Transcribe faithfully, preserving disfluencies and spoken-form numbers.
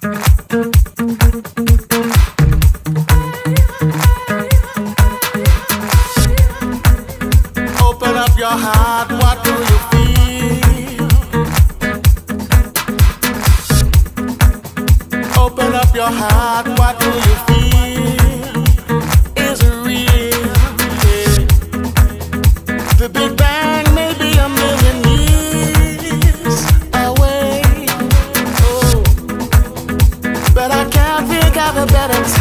Open up your heart, what do you feel? Open up your heart, what do you feel? Is it real? Yeah. The Big Bang may be a million years away, oh, but I can't think of a better time